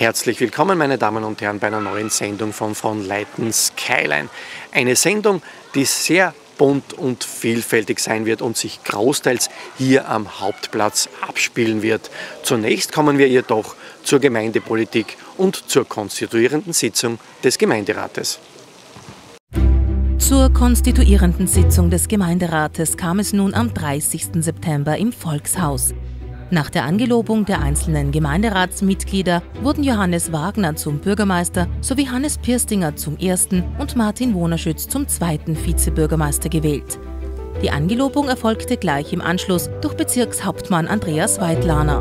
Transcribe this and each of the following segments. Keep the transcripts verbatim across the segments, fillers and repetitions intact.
Herzlich willkommen, meine Damen und Herren, bei einer neuen Sendung von von Leiten Skyline. Eine Sendung, die sehr bunt und vielfältig sein wird und sich großteils hier am Hauptplatz abspielen wird. Zunächst kommen wir jedoch zur Gemeindepolitik und zur konstituierenden Sitzung des Gemeinderates. Zur konstituierenden Sitzung des Gemeinderates kam es nun am dreißigsten September im Volkshaus. Nach der Angelobung der einzelnen Gemeinderatsmitglieder wurden Johannes Wagner zum Bürgermeister sowie Hannes Pirstinger zum ersten und Martin Wohnerschütz zum zweiten Vizebürgermeister gewählt. Die Angelobung erfolgte gleich im Anschluss durch Bezirkshauptmann Andreas Weidlaner.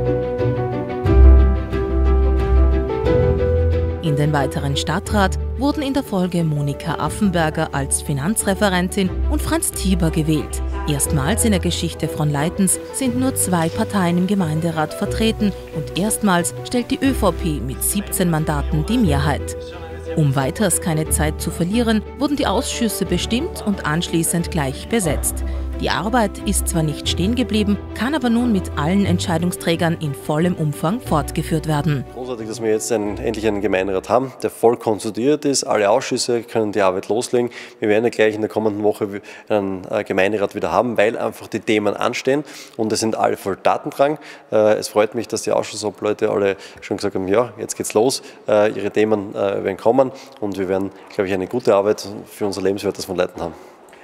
In den weiteren Stadtrat wurden in der Folge Monika Affenberger als Finanzreferentin und Franz Tieber gewählt. Erstmals in der Geschichte Fronleitens sind nur zwei Parteien im Gemeinderat vertreten und erstmals stellt die ÖVP mit siebzehn Mandaten die Mehrheit. Um weiters keine Zeit zu verlieren, wurden die Ausschüsse bestimmt und anschließend gleich besetzt. Die Arbeit ist zwar nicht stehen geblieben, kann aber nun mit allen Entscheidungsträgern in vollem Umfang fortgeführt werden. Großartig, dass wir jetzt einen, endlich einen Gemeinderat haben, der voll konstituiert ist. Alle Ausschüsse können die Arbeit loslegen. Wir werden ja gleich in der kommenden Woche einen Gemeinderat wieder haben, weil einfach die Themen anstehen und es sind alle voll Datendrang. Es freut mich, dass die Ausschussobleute alle schon gesagt haben, ja, jetzt geht's los, ihre Themen werden kommen und wir werden, glaube ich, eine gute Arbeit für unser lebenswertes Fronleiten haben.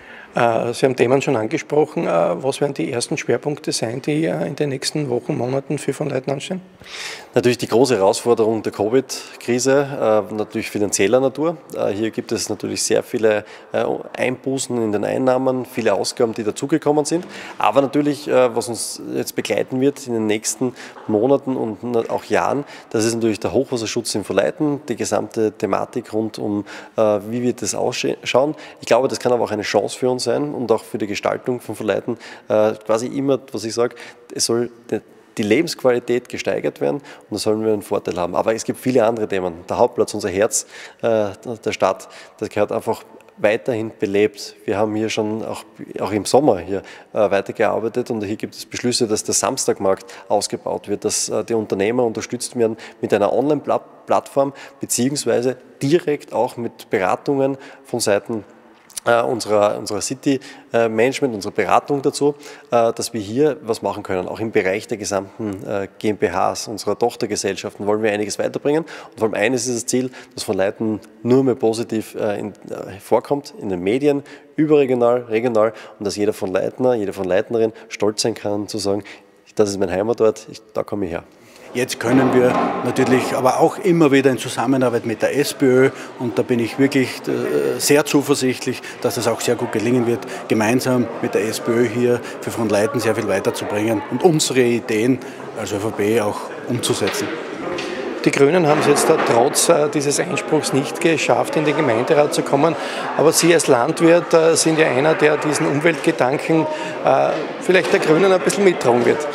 Sie haben Themen schon angesprochen. Was werden die ersten Schwerpunkte sein, die in den nächsten Wochen, Monaten für Fronleiten anstehen? Natürlich die große Herausforderung der Covid-Krise, natürlich finanzieller Natur. Hier gibt es natürlich sehr viele Einbußen in den Einnahmen, viele Ausgaben, die dazugekommen sind. Aber natürlich, was uns jetzt begleiten wird in den nächsten Monaten und auch Jahren, das ist natürlich der Hochwasserschutz in Fronleiten, die gesamte Thematik rund um, wie wird das ausschauen. Ich glaube, das kann aber auch eine Chance für uns sein und auch für die Gestaltung von Fronleiten, äh, quasi immer, was ich sage, es soll die, die Lebensqualität gesteigert werden und da sollen wir einen Vorteil haben. Aber es gibt viele andere Themen. Der Hauptplatz, unser Herz äh, der Stadt, das gehört einfach weiterhin belebt. Wir haben hier schon auch, auch im Sommer hier äh, weitergearbeitet und hier gibt es Beschlüsse, dass der Samstagmarkt ausgebaut wird, dass äh, die Unternehmer unterstützt werden mit einer Online-Plattform beziehungsweise direkt auch mit Beratungen von Seiten Unserer, unserer City-Management, unserer Beratung dazu, dass wir hier was machen können. Auch im Bereich der gesamten GmbHs, unserer Tochtergesellschaften, wollen wir einiges weiterbringen. Und vor allem eines ist das Ziel, dass Fronleiten nur mehr positiv in, vorkommt in den Medien, überregional, regional und dass jeder Fronleitner, jede Fronleitnerin stolz sein kann, zu sagen, das ist mein Heimatort, ich, da komme ich her. Jetzt können wir natürlich aber auch immer wieder in Zusammenarbeit mit der SPÖ und da bin ich wirklich sehr zuversichtlich, dass es auch sehr gut gelingen wird, gemeinsam mit der SPÖ hier für Fronleiten sehr viel weiterzubringen und unsere Ideen als ÖVP auch umzusetzen. Die Grünen haben es jetzt da trotz äh, dieses Einspruchs nicht geschafft, in den Gemeinderat zu kommen. Aber Sie als Landwirt äh, sind ja einer, der diesen Umweltgedanken äh, vielleicht der Grünen ein bisschen mittragen wird.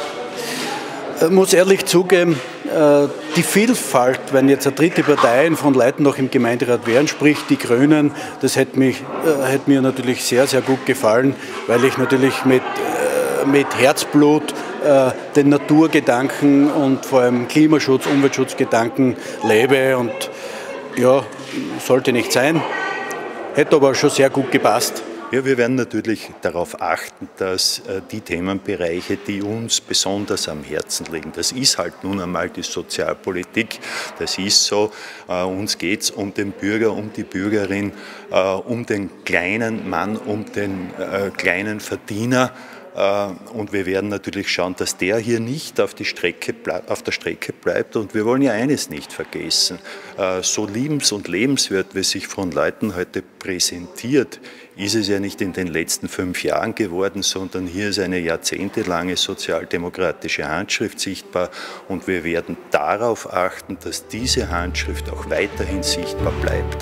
Ich muss ehrlich zugeben, die Vielfalt, wenn jetzt eine dritte Partei in Fronleiten noch im Gemeinderat wären, sprich die Grünen, das hätte, mich, hätte mir natürlich sehr, sehr gut gefallen, weil ich natürlich mit, mit Herzblut den Naturgedanken und vor allem Klimaschutz, Umweltschutzgedanken lebe und ja, sollte nicht sein, hätte aber schon sehr gut gepasst. Ja, wir werden natürlich darauf achten, dass äh, die Themenbereiche, die uns besonders am Herzen liegen, das ist halt nun einmal die Sozialpolitik, das ist so, äh, uns geht es um den Bürger, um die Bürgerin, äh, um den kleinen Mann, um den äh, kleinen Verdiener. Und wir werden natürlich schauen, dass der hier nicht auf, die Strecke auf der Strecke bleibt. Und wir wollen ja eines nicht vergessen, so liebens- und lebenswert, wie sich Fronleiten heute präsentiert, ist es ja nicht in den letzten fünf Jahren geworden, sondern hier ist eine jahrzehntelange sozialdemokratische Handschrift sichtbar. Und wir werden darauf achten, dass diese Handschrift auch weiterhin sichtbar bleibt.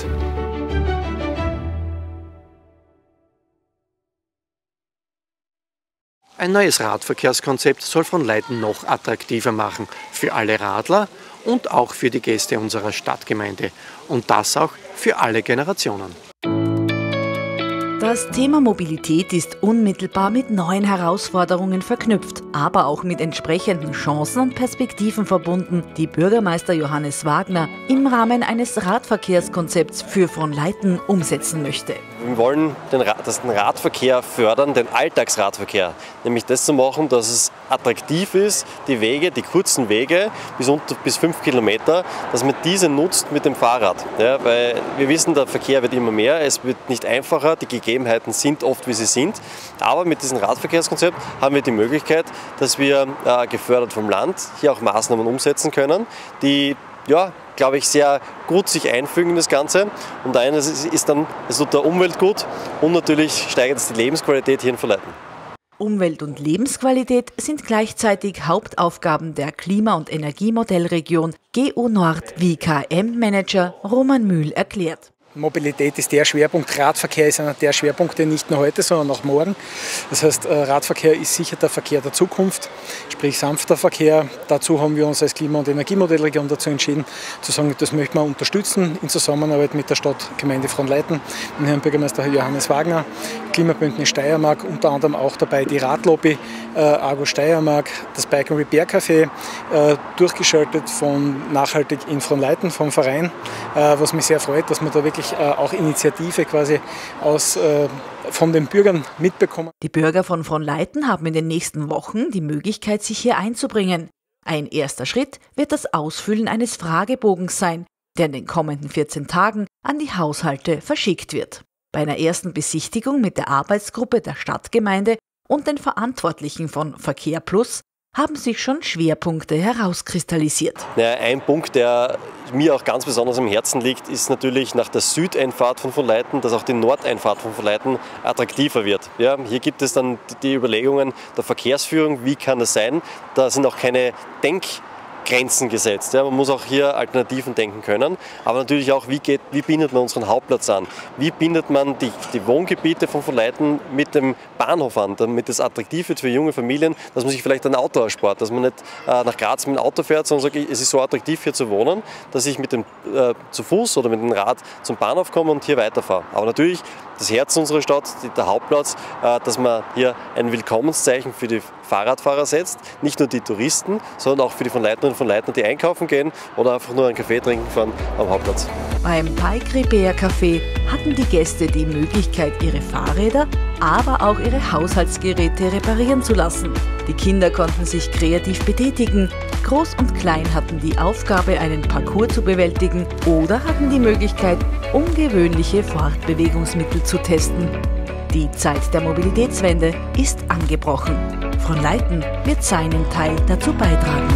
Ein neues Radverkehrskonzept soll Fronleiten noch attraktiver machen für alle Radler und auch für die Gäste unserer Stadtgemeinde. Und das auch für alle Generationen. Das Thema Mobilität ist unmittelbar mit neuen Herausforderungen verknüpft, aber auch mit entsprechenden Chancen und Perspektiven verbunden, die Bürgermeister Johannes Wagner im Rahmen eines Radverkehrskonzepts für Fronleiten umsetzen möchte. Wir wollen den, das den Radverkehr fördern, den Alltagsradverkehr. Nämlich das zu machen, dass es attraktiv ist, die Wege, die kurzen Wege bis, unter, bis fünf Kilometer, dass man diese nutzt mit dem Fahrrad. Ja, weil wir wissen, der Verkehr wird immer mehr, es wird nicht einfacher, die Gegebenheiten sind oft, wie sie sind. Aber mit diesem Radverkehrskonzept haben wir die Möglichkeit, dass wir äh, gefördert vom Land hier auch Maßnahmen umsetzen können, die, ja, glaube ich, sehr gut sich einfügen in das Ganze. Und eines ist, ist dann, es tut der Umwelt gut und natürlich steigert es die Lebensqualität hier in Fronleiten. Umwelt- und Lebensqualität sind gleichzeitig Hauptaufgaben der Klima- und Energiemodellregion G U Nord, wie K M-Manager Roman Mühl erklärt. Mobilität ist der Schwerpunkt, Radverkehr ist einer der Schwerpunkte, nicht nur heute, sondern auch morgen. Das heißt, Radverkehr ist sicher der Verkehr der Zukunft, sprich sanfter Verkehr. Dazu haben wir uns als Klima- und Energiemodellregion dazu entschieden, zu sagen, das möchten wir unterstützen in Zusammenarbeit mit der Stadtgemeinde Fronleiten, mit Herrn Bürgermeister Johannes Wagner, Klimabündnis Steiermark, unter anderem auch dabei die Radlobby, äh, Argo Steiermark, das Bike and Repair Café, äh, durchgeschaltet von Nachhaltig in Fronleiten, vom Verein, äh, was mich sehr freut, dass wir da wirklich auch Initiative quasi aus, äh, von den Bürgern mitbekommen. Die Bürger von Fronleiten haben in den nächsten Wochen die Möglichkeit, sich hier einzubringen. Ein erster Schritt wird das Ausfüllen eines Fragebogens sein, der in den kommenden vierzehn Tagen an die Haushalte verschickt wird. Bei einer ersten Besichtigung mit der Arbeitsgruppe der Stadtgemeinde und den Verantwortlichen von Verkehr Plus haben sich schon Schwerpunkte herauskristallisiert. Ja, ein Punkt, der mir auch ganz besonders am Herzen liegt, ist natürlich nach der Südeinfahrt von Fronleiten, dass auch die Nordeinfahrt von Fronleiten attraktiver wird. Ja, hier gibt es dann die Überlegungen der Verkehrsführung, wie kann das sein? Da sind auch keine Denkgrenzen gesetzt. Ja, man muss auch hier Alternativen denken können, aber natürlich auch, wie, geht, wie bindet man unseren Hauptplatz an? Wie bindet man die, die Wohngebiete von Fronleiten mit dem Bahnhof an, damit es attraktiv wird für junge Familien, dass man sich vielleicht ein Auto erspart, dass man nicht äh, nach Graz mit dem Auto fährt, sondern sagt, es ist so attraktiv hier zu wohnen, dass ich mit dem äh, zu Fuß oder mit dem Rad zum Bahnhof komme und hier weiterfahre. Aber natürlich das Herz unserer Stadt, der Hauptplatz, äh, dass man hier ein Willkommenszeichen für die Fahrradfahrer setzt, nicht nur die Touristen, sondern auch für die Fronleitnerinnen und Fronleitner, die einkaufen gehen oder einfach nur einen Kaffee trinken fahren am Hauptplatz. Beim Bike Repair Café hatten die Gäste die Möglichkeit, ihre Fahrräder, aber auch ihre Haushaltsgeräte reparieren zu lassen. Die Kinder konnten sich kreativ betätigen. Groß und Klein hatten die Aufgabe, einen Parcours zu bewältigen oder hatten die Möglichkeit, ungewöhnliche Fortbewegungsmittel zu testen. Die Zeit der Mobilitätswende ist angebrochen. Fronleiten wird seinen Teil dazu beitragen.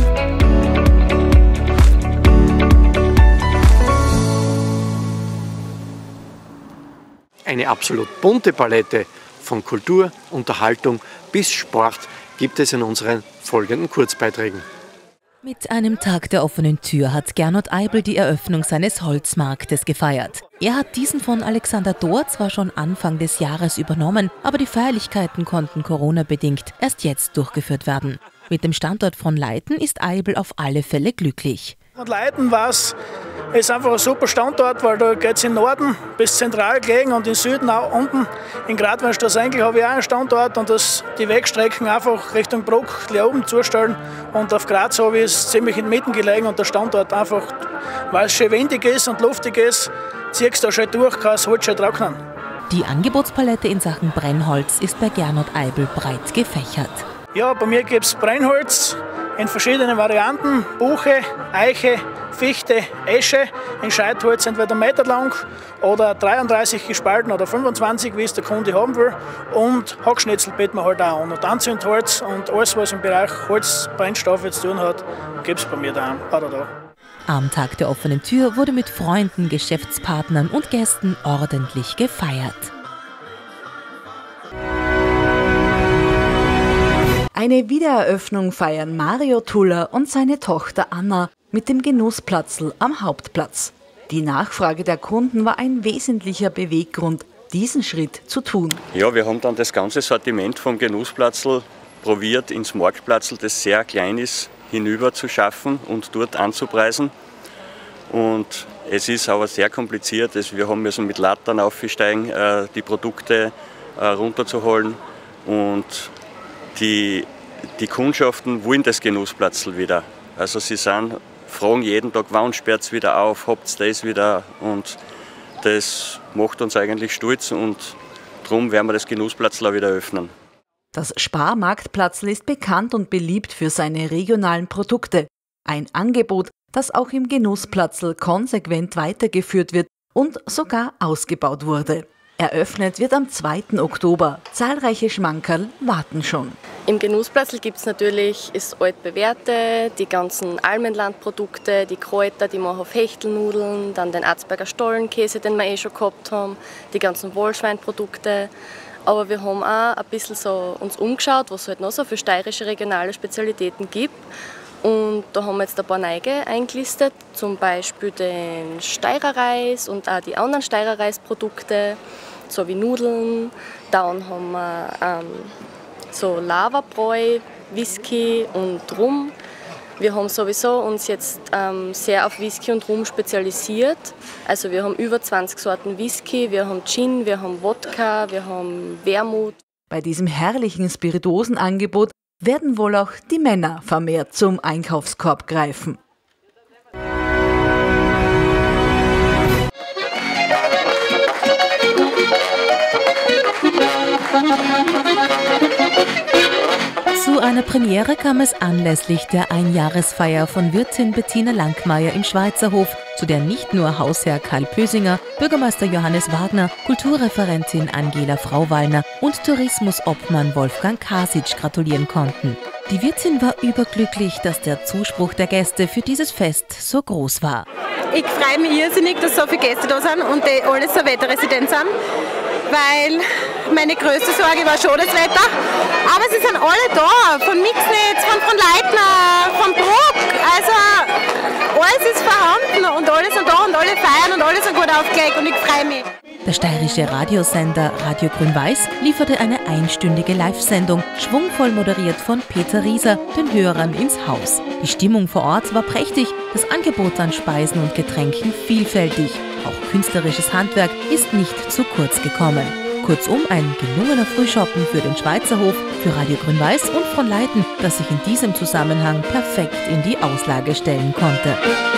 Eine absolut bunte Palette von Kultur, Unterhaltung bis Sport gibt es in unseren folgenden Kurzbeiträgen. Mit einem Tag der offenen Tür hat Gernot Eibl die Eröffnung seines Holzmarktes gefeiert. Er hat diesen von Alexander Dohr zwar schon Anfang des Jahres übernommen, aber die Feierlichkeiten konnten Corona-bedingt erst jetzt durchgeführt werden. Mit dem Standort Fronleiten ist Eibl auf alle Fälle glücklich. Fronleiten war's, ist einfach ein super Standort, weil da geht es im Norden bis zentral gelegen und im Süden auch unten. In Gradweinstraße habe ich auch einen Standort und das, die Wegstrecken einfach Richtung Bruck gleich oben zustellen. Und auf Graz habe ich es ziemlich in Mitten gelegen und der Standort einfach, weil es schön windig ist und luftig ist, ziehst du da schön durch, kann das Holz schön trocknen. Die Angebotspalette in Sachen Brennholz ist bei Gernot Eibl breit gefächert. Ja, bei mir gibt es Brennholz in verschiedenen Varianten, Buche, Eiche, Fichte, Esche, in Scheitholz entweder einen Meter lang oder dreiunddreißig gespalten oder fünfundzwanzig, wie es der Kunde haben will. Und Hackschnitzel bieten wir halt auch an. Und Anzündholz und alles, was im Bereich Holzbrennstoffe zu tun hat, gibt es bei mir daheim oder da. Am Tag der offenen Tür wurde mit Freunden, Geschäftspartnern und Gästen ordentlich gefeiert. Eine Wiedereröffnung feiern Mario Tuller und seine Tochter Anna mit dem Genussplatzl am Hauptplatz. Die Nachfrage der Kunden war ein wesentlicher Beweggrund, diesen Schritt zu tun. Ja, wir haben dann das ganze Sortiment vom Genussplatzl probiert, ins Marktplatzl, das sehr klein ist, hinüber zu schaffen und dort anzupreisen. Und es ist aber sehr kompliziert. Wir haben müssen mit Lattern aufsteigen, die Produkte runterzuholen. Und die, die Kundschaften wollen das Genussplatzl wieder. Also sie sind, fragen jeden Tag, wann sperrt es wieder auf, habt ihr das wieder? Und das macht uns eigentlich stolz und darum werden wir das Genussplatzl auch wieder öffnen. Das Sparmarktplatzl ist bekannt und beliebt für seine regionalen Produkte. Ein Angebot, das auch im Genussplatzl konsequent weitergeführt wird und sogar ausgebaut wurde. Eröffnet wird am zweiten Oktober. Zahlreiche Schmankerl warten schon. Im Genussplatzl gibt es natürlich das altbewährte, die ganzen Almenlandprodukte, die Kräuter, die machen auf Hechtelnudeln, dann den Arzberger Stollenkäse, den wir eh schon gehabt haben, die ganzen Wollschweinprodukte. Aber wir haben auch ein bisschen so uns umgeschaut, was es halt noch so für steirische regionale Spezialitäten gibt. Und da haben wir jetzt ein paar neue eingelistet, zum Beispiel den Steirerreis und auch die anderen Steirerreisprodukte, so wie Nudeln. Dann haben wir ähm, so Lavabräu, Whisky und Rum. Wir haben sowieso uns jetzt ähm, sehr auf Whisky und Rum spezialisiert. Also wir haben über zwanzig Sorten Whisky, wir haben Gin, wir haben Wodka, wir haben Wermut. Bei diesem herrlichen Spirituosenangebot werden wohl auch die Männer vermehrt zum Einkaufskorb greifen. Zu einer Premiere kam es anlässlich der Einjahresfeier von Wirtin Bettina Langmeier im Schweizerhof, zu der nicht nur Hausherr Karl Pösinger, Bürgermeister Johannes Wagner, Kulturreferentin Angela Frauwallner und Tourismusobmann Wolfgang Kasic gratulieren konnten. Die Wirtin war überglücklich, dass der Zuspruch der Gäste für dieses Fest so groß war. Ich freue mich irrsinnig, dass so viele Gäste da sind und die alle so wetterresident sind, weil meine größte Sorge war schon das Wetter. Aber sie sind alle da, von Mixnetz, von Fronleitner, von Bruck. Also alles ist vorhanden und alle sind da und alle feiern und alle sind gut aufgelegt und ich freue mich. Der steirische Radiosender Radio Grün-Weiß lieferte eine einstündige Live-Sendung, schwungvoll moderiert von Peter Rieser, den Hörern ins Haus. Die Stimmung vor Ort war prächtig, das Angebot an Speisen und Getränken vielfältig. Auch künstlerisches Handwerk ist nicht zu kurz gekommen. Kurzum ein gelungener Frühschoppen für den Schweizerhof, für Radio Grün-Weiß und Fronleiten, das sich in diesem Zusammenhang perfekt in die Auslage stellen konnte.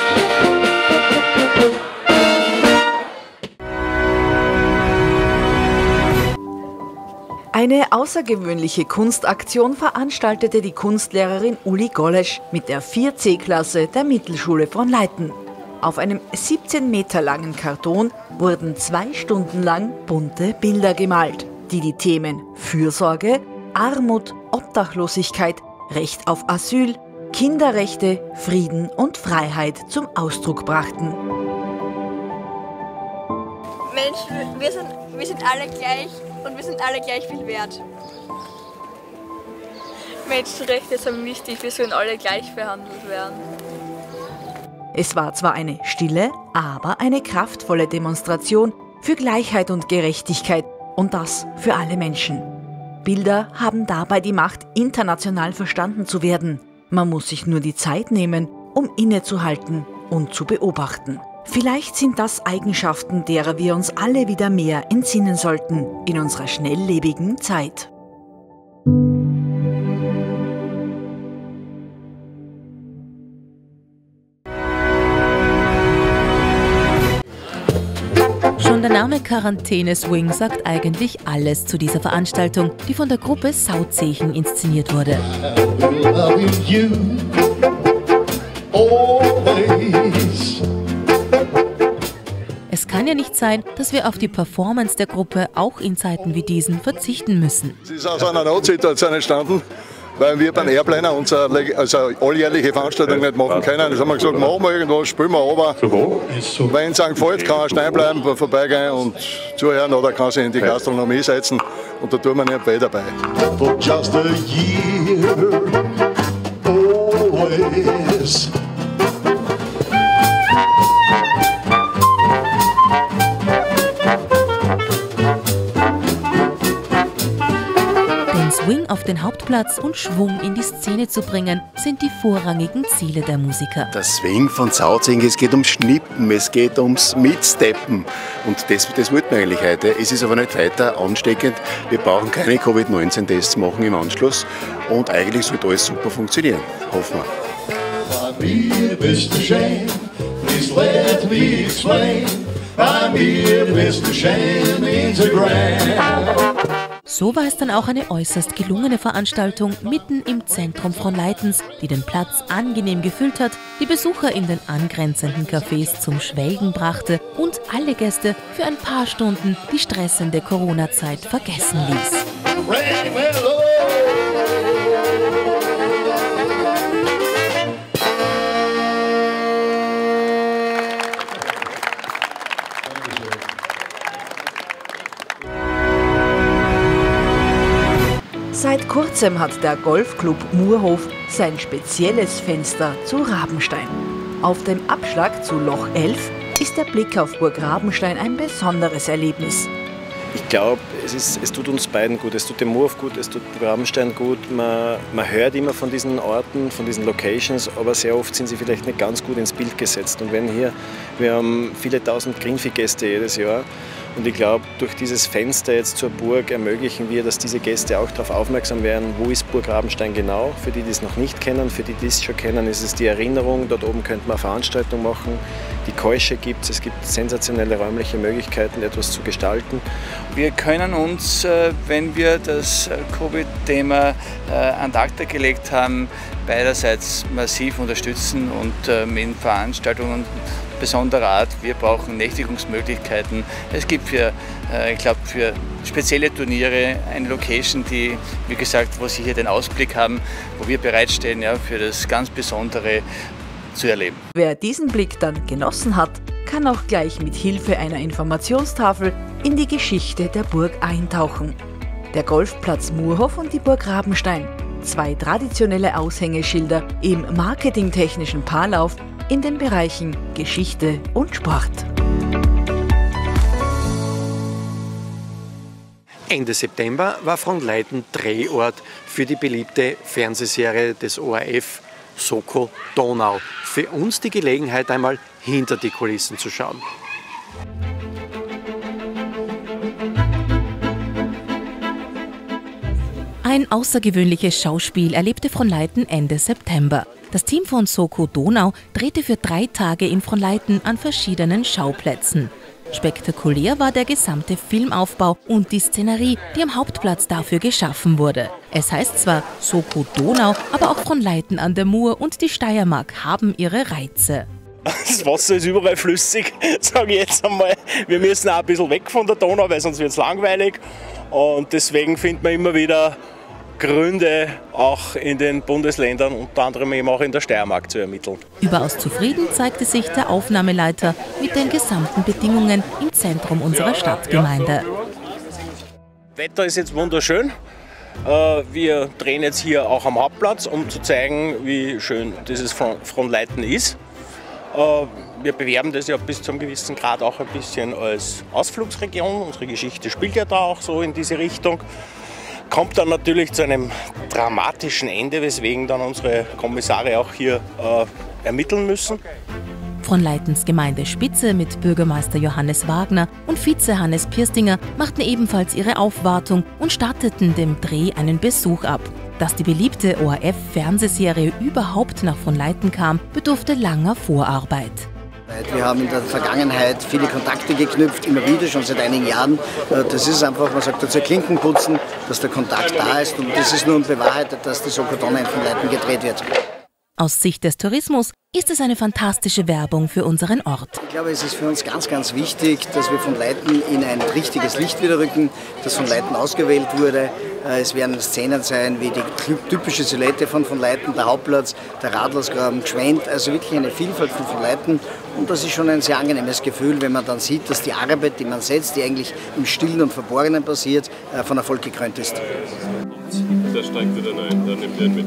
Eine außergewöhnliche Kunstaktion veranstaltete die Kunstlehrerin Uli Golesch mit der vier C Klasse der Mittelschule Fronleiten. Auf einem siebzehn Meter langen Karton wurden zwei Stunden lang bunte Bilder gemalt, die die Themen Fürsorge, Armut, Obdachlosigkeit, Recht auf Asyl, Kinderrechte, Frieden und Freiheit zum Ausdruck brachten. Mensch, wir sind, wir sind alle gleich und wir sind alle gleich viel wert. Menschenrechte sind wichtig, wir sollen alle gleich behandelt werden. Es war zwar eine stille, aber eine kraftvolle Demonstration für Gleichheit und Gerechtigkeit und das für alle Menschen. Bilder haben dabei die Macht, international verstanden zu werden. Man muss sich nur die Zeit nehmen, um innezuhalten und zu beobachten. Vielleicht sind das Eigenschaften, derer wir uns alle wieder mehr entsinnen sollten in unserer schnelllebigen Zeit. Schon der Name Quarantäne Swing sagt eigentlich alles zu dieser Veranstaltung, die von der Gruppe Sauzechen inszeniert wurde. Es kann ja nicht sein, dass wir auf die Performance der Gruppe auch in Zeiten wie diesen verzichten müssen. Es ist aus einer Notsituation entstanden, weil wir beim Airplaner unsere also alljährliche Veranstaltung nicht machen können. Das haben wir gesagt, machen wir irgendwas, spielen wir aber. Wenn in Sankt Veit kann er stehen bleiben, vorbeigehen und zuhören oder kann sich in die Gastronomie setzen und da tun wir nicht weh dabei. For just a year, always. Swing auf den Hauptplatz Platz und Schwung in die Szene zu bringen, sind die vorrangigen Ziele der Musiker. Das Swing von Sauzing, es geht ums Schnippen, es geht ums Mitsteppen. Und das, das wollten wir eigentlich heute. Es ist aber nicht weiter ansteckend. Wir brauchen keine Covid neunzehn Tests machen im Anschluss. Und eigentlich sollte alles super funktionieren. Hoffen wir. Bei mir bist du schön, please let me explain. Bei mir bist du schön in the grand. So war es dann auch eine äußerst gelungene Veranstaltung mitten im Zentrum Fronleitens, die den Platz angenehm gefüllt hat, die Besucher in den angrenzenden Cafés zum Schwelgen brachte und alle Gäste für ein paar Stunden die stressende Corona-Zeit vergessen ließ. Seit kurzem hat der Golfclub Murhof sein spezielles Fenster zu Rabenstein. Auf dem Abschlag zu Loch elf ist der Blick auf Burg Rabenstein ein besonderes Erlebnis. Ich glaube, es, es tut uns beiden gut. Es tut dem Murhof gut, es tut Burg Rabenstein gut. Man, man hört immer von diesen Orten, von diesen Locations, aber sehr oft sind sie vielleicht nicht ganz gut ins Bild gesetzt. Und wenn hier, wir haben viele tausend Greenfee-Gäste jedes Jahr. Und ich glaube, durch dieses Fenster jetzt zur Burg ermöglichen wir, dass diese Gäste auch darauf aufmerksam werden, wo ist Burg Rabenstein genau. Für die, die es noch nicht kennen, für die, die es schon kennen, ist es die Erinnerung. Dort oben könnte man eine Veranstaltung machen. Die Keusche gibt es, es gibt sensationelle räumliche Möglichkeiten, etwas zu gestalten. Wir können uns, wenn wir das Covid-Thema an die Akte gelegt haben, beiderseits massiv unterstützen und mit Veranstaltungen besonderer Art. Wir brauchen Nächtigungsmöglichkeiten. Es gibt für, ich glaube, für spezielle Turniere eine Location, die, wie gesagt, wo Sie hier den Ausblick haben, wo wir bereitstehen, ja, für das ganz Besondere zu erleben. Wer diesen Blick dann genossen hat, kann auch gleich mit Hilfe einer Informationstafel in die Geschichte der Burg eintauchen. Der Golfplatz Murhof und die Burg Rabenstein. Zwei traditionelle Aushängeschilder im marketingtechnischen Paarlauf in den Bereichen Geschichte und Sport. Ende September war Fronleiten Drehort für die beliebte Fernsehserie des O R F Soko Donau. Für uns die Gelegenheit, einmal hinter die Kulissen zu schauen. Ein außergewöhnliches Schauspiel erlebte Fronleiten Ende September. Das Team von Soko Donau drehte für drei Tage in Fronleiten an verschiedenen Schauplätzen. Spektakulär war der gesamte Filmaufbau und die Szenerie, die am Hauptplatz dafür geschaffen wurde. Es heißt zwar Soko Donau, aber auch Fronleiten an der Mur und die Steiermark haben ihre Reize. Das Wasser ist überall flüssig, sage ich jetzt einmal. Wir müssen auch ein bisschen weg von der Donau, weil sonst wird es langweilig. Und deswegen findet man immer wieder Gründe, auch in den Bundesländern, unter anderem eben auch in der Steiermark, zu ermitteln. Überaus zufrieden zeigte sich der Aufnahmeleiter mit den gesamten Bedingungen im Zentrum unserer Stadtgemeinde. Wetter ist jetzt wunderschön. Wir drehen jetzt hier auch am Hauptplatz, um zu zeigen, wie schön dieses Fronleiten ist. Wir bewerben das ja bis zu einem gewissen Grad auch ein bisschen als Ausflugsregion. Unsere Geschichte spielt ja da auch so in diese Richtung. Kommt dann natürlich zu einem dramatischen Ende, weswegen dann unsere Kommissare auch hier äh, ermitteln müssen. Fronleitens Gemeindespitze mit Bürgermeister Johannes Wagner und Vize Hannes Pirstinger machten ebenfalls ihre Aufwartung und starteten dem Dreh einen Besuch ab. Dass die beliebte O R F-Fernsehserie überhaupt nach Fronleiten kam, bedurfte langer Vorarbeit. Wir haben in der Vergangenheit viele Kontakte geknüpft, immer wieder, schon seit einigen Jahren. Das ist einfach, man sagt dazu Klinkenputzen, dass der Kontakt da ist und das ist nun bewahrheitet, dass die Soko Donau in Fronleiten gedreht wird. Aus Sicht des Tourismus ist es eine fantastische Werbung für unseren Ort. Ich glaube, es ist für uns ganz, ganz wichtig, dass wir Fronleiten in ein richtiges Licht wieder rücken, dass Fronleiten ausgewählt wurde. Es werden Szenen sein wie die typische Silhouette von Fronleiten, der Hauptplatz, der Radlersgraben, Gschwend, also wirklich eine Vielfalt von Fronleiten. Und das ist schon ein sehr angenehmes Gefühl, wenn man dann sieht, dass die Arbeit, die man setzt, die eigentlich im Stillen und Verborgenen passiert, von Erfolg gekrönt ist. Der steigt wieder ein, dann nimmt er ihn mit.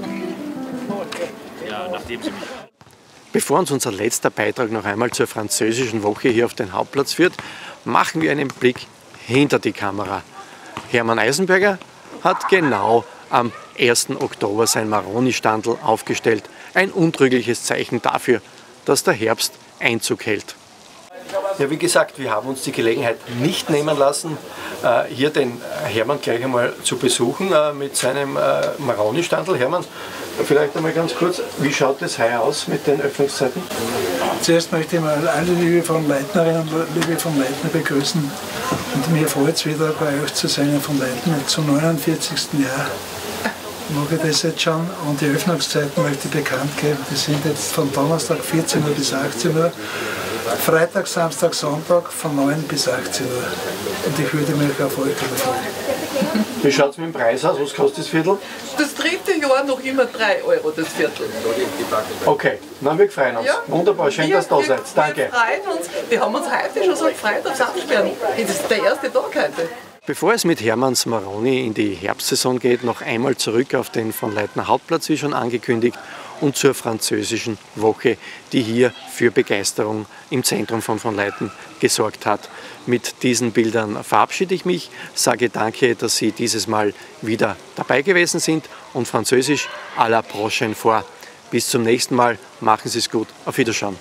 Ja, nachdem sie mich. Bevor uns unser letzter Beitrag noch einmal zur französischen Woche hier auf den Hauptplatz führt, machen wir einen Blick hinter die Kamera. Hermann Eisenberger hat genau am ersten Oktober sein Maroni-Standl aufgestellt. Ein untrügliches Zeichen dafür, dass der Herbst Einzug hält. Ja, wie gesagt, wir haben uns die Gelegenheit nicht nehmen lassen, hier den Hermann gleich einmal zu besuchen mit seinem Maroni-Standl. Hermann, vielleicht einmal ganz kurz, wie schaut es heuer aus mit den Öffnungszeiten? Zuerst möchte ich mal alle liebe von Leitnerinnen und liebe von Leitner begrüßen. Und mir freut es wieder bei euch zu sein, von Leitner zum neunundvierzigsten Jahr. Mag ich das jetzt schon, und die Öffnungszeiten möchte ich bekannt geben. Die sind jetzt von Donnerstag vierzehn Uhr bis achtzehn Uhr, Freitag, Samstag, Sonntag von neun bis achtzehn Uhr. Und ich würde mich auf euch freuen. Wie schaut es mit dem Preis aus? Was kostet das Viertel? Das dritte Jahr noch immer drei Euro das Viertel. Okay, na, wir freuen uns. Ja. Wunderbar, schön, dass du da seid. Danke. Wir freuen uns. Wir haben uns heute schon so gefreut aufs Absperren. Das ist der erste Tag heute. Bevor es mit Hermanns Maroni in die Herbstsaison geht, noch einmal zurück auf den von Leitner Hauptplatz, wie schon angekündigt, und zur französischen Woche, die hier für Begeisterung im Zentrum von von Leitner gesorgt hat. Mit diesen Bildern verabschiede ich mich, sage danke, dass Sie dieses Mal wieder dabei gewesen sind, und Französisch à la prochaine fois. Bis zum nächsten Mal, machen Sie es gut, auf Wiederschauen.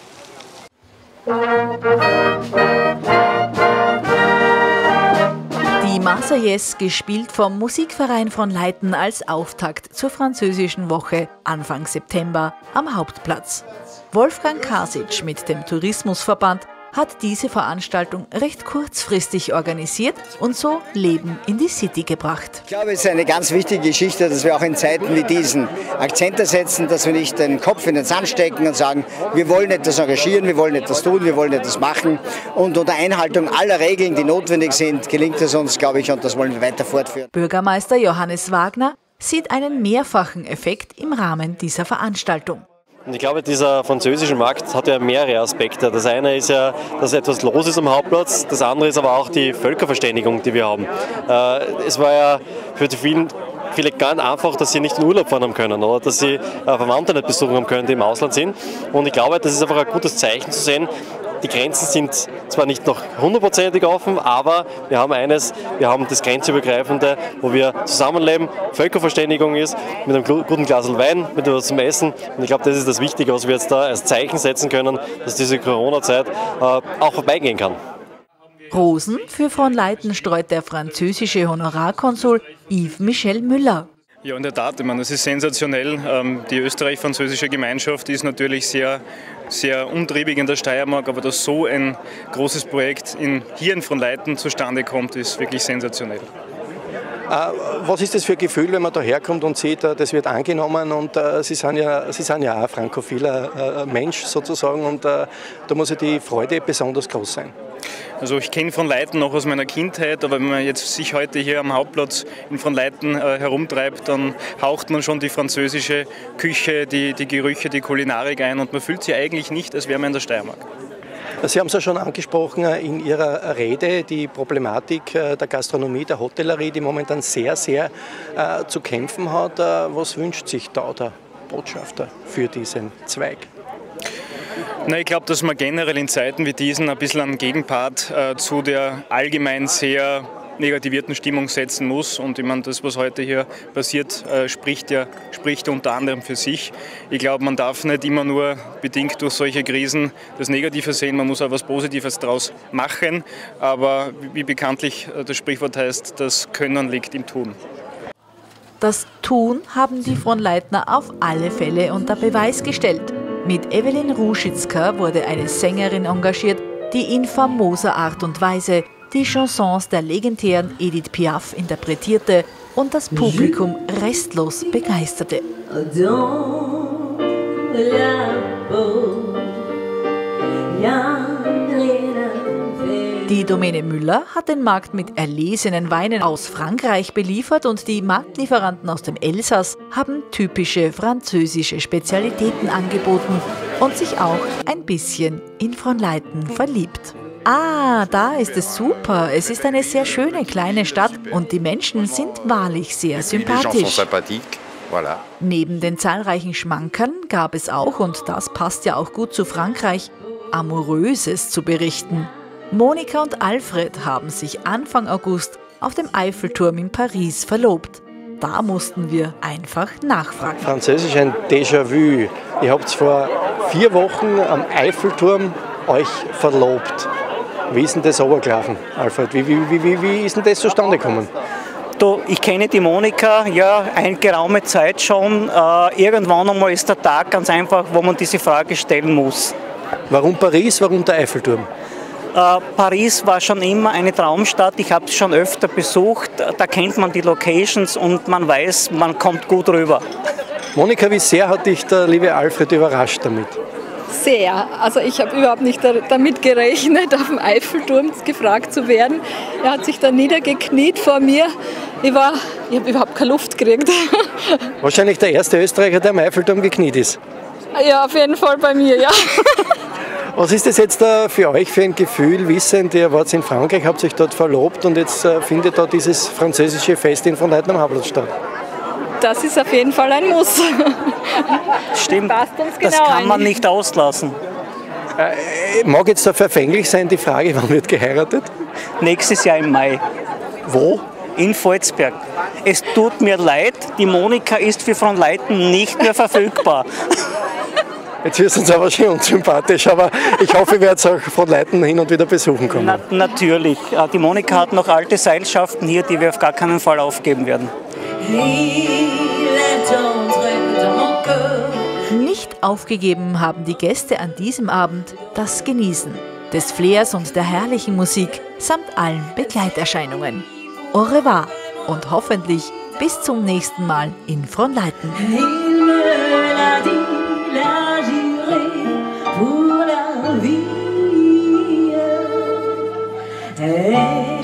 Die Marseillaise, gespielt vom Musikverein von Leitner als Auftakt zur französischen Woche Anfang September am Hauptplatz. Wolfgang Kasic mit dem Tourismusverband hat diese Veranstaltung recht kurzfristig organisiert und so Leben in die City gebracht. Ich glaube, es ist eine ganz wichtige Geschichte, dass wir auch in Zeiten wie diesen Akzente setzen, dass wir nicht den Kopf in den Sand stecken und sagen, wir wollen etwas engagieren, wir wollen etwas tun, wir wollen etwas machen. Und unter Einhaltung aller Regeln, die notwendig sind, gelingt es uns, glaube ich, und das wollen wir weiter fortführen. Bürgermeister Johannes Wagner sieht einen mehrfachen Effekt im Rahmen dieser Veranstaltung. Und ich glaube, dieser französische Markt hat ja mehrere Aspekte. Das eine ist ja, dass etwas los ist am Hauptplatz. Das andere ist aber auch die Völkerverständigung, die wir haben. Es war ja für die vielen viele ganz einfach, dass sie nicht in Urlaub fahren haben können oder dass sie Verwandte nicht besuchen haben können, die im Ausland sind. Und ich glaube, das ist einfach ein gutes Zeichen zu sehen. Die Grenzen sind zwar nicht noch hundertprozentig offen, aber wir haben eines, wir haben das Grenzübergreifende, wo wir zusammenleben, Völkerverständigung ist, mit einem guten Glas Wein, mit etwas zum Essen. Und ich glaube, das ist das Wichtige, was wir jetzt da als Zeichen setzen können, dass diese Corona-Zeit äh, auch vorbeigehen kann. Rosen für von Leitner streut der französische Honorarkonsul Yves Michel Müller. Ja, in der Tat, ich meine, das ist sensationell. Die österreich-französische Gemeinschaft ist natürlich sehr, sehr umtriebig in der Steiermark, aber dass so ein großes Projekt in, hier in von Leitner zustande kommt, ist wirklich sensationell. Was ist das für ein Gefühl, wenn man da herkommt und sieht, das wird angenommen, und uh, Sie, sind ja, Sie sind ja auch ein frankophiler uh, Mensch sozusagen, und uh, da muss ja die Freude besonders groß sein. Also ich kenne von Leitner noch aus meiner Kindheit, aber wenn man jetzt sich heute hier am Hauptplatz in von Leitner äh, herumtreibt, dann haucht man schon die französische Küche, die, die Gerüche, die Kulinarik ein, und man fühlt sich eigentlich nicht, als wäre man in der Steiermark. Sie haben es ja schon angesprochen in Ihrer Rede, die Problematik der Gastronomie, der Hotellerie, die momentan sehr, sehr äh, zu kämpfen hat. Was wünscht sich da der Botschafter für diesen Zweig? Na, ich glaube, dass man generell in Zeiten wie diesen ein bisschen einen Gegenpart äh, zu der allgemein sehr negativierten Stimmung setzen muss. Und ich meine, das, was heute hier passiert, äh, spricht ja spricht unter anderem für sich. Ich glaube, man darf nicht immer nur bedingt durch solche Krisen das Negative sehen, man muss auch was Positives daraus machen. Aber wie bekanntlich das Sprichwort heißt, das Können liegt im Tun. Das Tun haben die von Leitner auf alle Fälle unter Beweis gestellt. Mit Evelyn Ruschitzka wurde eine Sängerin engagiert, die in famoser Art und Weise die Chansons der legendären Edith Piaf interpretierte und das Publikum restlos begeisterte. Die Domäne Müller hat den Markt mit erlesenen Weinen aus Frankreich beliefert, und die Marktlieferanten aus dem Elsass haben typische französische Spezialitäten angeboten und sich auch ein bisschen in von Leitner verliebt. Ah, da ist es super. Es ist eine sehr schöne kleine Stadt und die Menschen sind wahrlich sehr sympathisch. Neben den zahlreichen Schmankern gab es auch, und das passt ja auch gut zu Frankreich, Amoureuses zu berichten. Monika und Alfred haben sich Anfang August auf dem Eiffelturm in Paris verlobt. Da mussten wir einfach nachfragen. Französisch ein Déjà-vu. Ihr habt vor vier Wochen am Eiffelturm euch verlobt. Wie ist denn das runtergelaufen, Alfred? Wie, wie, wie, wie ist denn das zustande gekommen? Du, ich kenne die Monika ja eine geraume Zeit schon. Äh, irgendwann einmal ist der Tag ganz einfach, wo man diese Frage stellen muss. Warum Paris, warum der Eiffelturm? Äh, Paris war schon immer eine Traumstadt. Ich habe es schon öfter besucht. Da kennt man die Locations und man weiß, man kommt gut rüber. Monika, wie sehr hat dich der liebe Alfred überrascht damit? Sehr. Also ich habe überhaupt nicht damit gerechnet, auf dem Eiffelturm gefragt zu werden. Er hat sich da niedergekniet vor mir. Ich, war, ich habe überhaupt keine Luft gekriegt. Wahrscheinlich der erste Österreicher, der am Eiffelturm gekniet ist. Ja, auf jeden Fall bei mir, ja. Was ist das jetzt für euch für ein Gefühl, wissend, ihr wart in Frankreich, habt euch dort verlobt und jetzt findet da dieses französische Fest in Fronleiten am Hauptplatz statt? Das ist auf jeden Fall ein Muss. Stimmt, das, passt uns genau das kann man ein. nicht auslassen. Äh, mag jetzt da verfänglich sein die Frage, wann wird geheiratet? Nächstes Jahr im Mai. Wo? In Volzberg. Es tut mir leid, die Monika ist für Fronleiten nicht mehr verfügbar. Jetzt wirst du uns aber schon unsympathisch, aber ich hoffe, ihr werdet auch Fronleiten hin und wieder besuchen kommen. Na, natürlich. Die Monika hat noch alte Seilschaften hier, die wir auf gar keinen Fall aufgeben werden. Nicht aufgegeben haben die Gäste an diesem Abend das Genießen des Flairs und der herrlichen Musik samt allen Begleiterscheinungen. Au revoir und hoffentlich bis zum nächsten Mal in Fronleiten. Hey.